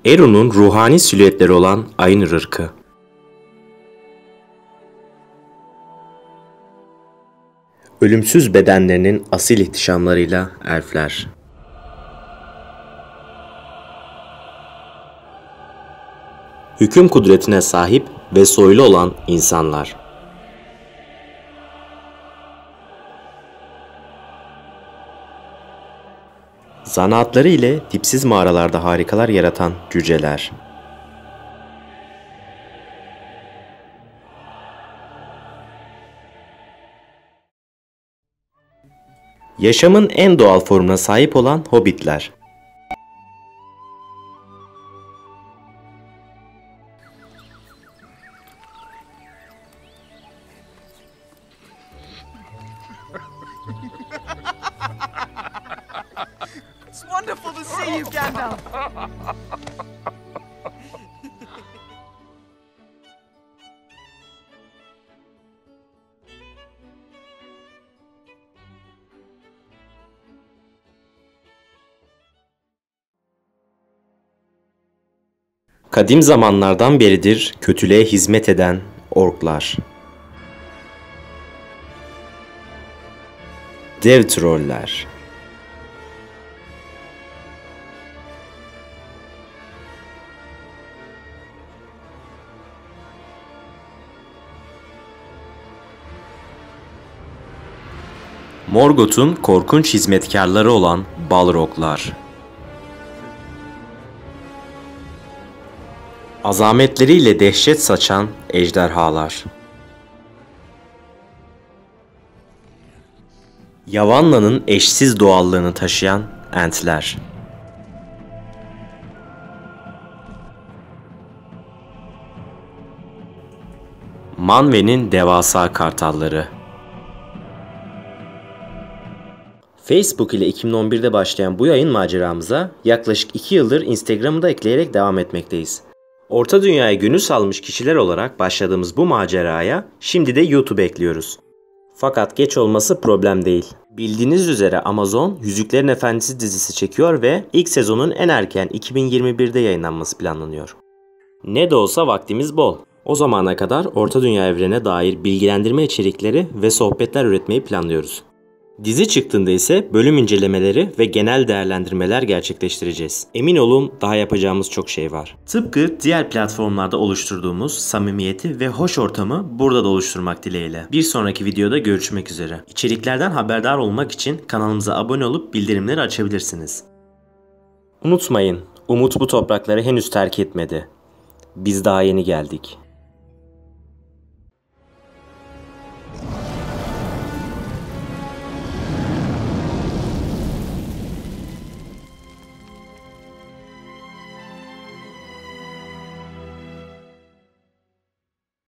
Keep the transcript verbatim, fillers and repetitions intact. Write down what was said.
Eru'nun ruhani silüetleri olan Ainur ırkı. Ölümsüz bedenlerinin asil ihtişamlarıyla elfler. Hüküm kudretine sahip ve soylu olan insanlar. Zanaatları ile dipsiz mağaralarda harikalar yaratan cüceler. Yaşamın en doğal formuna sahip olan hobbitler. It's wonderful to see you, Gandalf. Kadim zamanlardan beridir kötülüğe hizmet eden orklar. Dev troller. Morgoth'un korkunç hizmetkarları olan Balroglar. Azametleriyle dehşet saçan ejderhalar. Yavanna'nın eşsiz doğallığını taşıyan entler. Manwë'nin devasa kartalları. Facebook ile iki bin on birde başlayan bu yayın maceramıza yaklaşık iki yıldır Instagram'ı da ekleyerek devam etmekteyiz. Orta Dünya'ya gönül salmış kişiler olarak başladığımız bu maceraya şimdi de YouTube ekliyoruz. Fakat geç olması problem değil. Bildiğiniz üzere Amazon Yüzüklerin Efendisi dizisi çekiyor ve ilk sezonun en erken iki bin yirmi birde yayınlanması planlanıyor. Ne de olsa vaktimiz bol. O zamana kadar Orta Dünya evrene dair bilgilendirme içerikleri ve sohbetler üretmeyi planlıyoruz. Dizi çıktığında ise bölüm incelemeleri ve genel değerlendirmeler gerçekleştireceğiz. Emin olun daha yapacağımız çok şey var. Tıpkı diğer platformlarda oluşturduğumuz samimiyeti ve hoş ortamı burada da oluşturmak dileğiyle. Bir sonraki videoda görüşmek üzere. İçeriklerden haberdar olmak için kanalımıza abone olup bildirimleri açabilirsiniz. Unutmayın, umut bu toprakları henüz terk etmedi. Biz daha yeni geldik.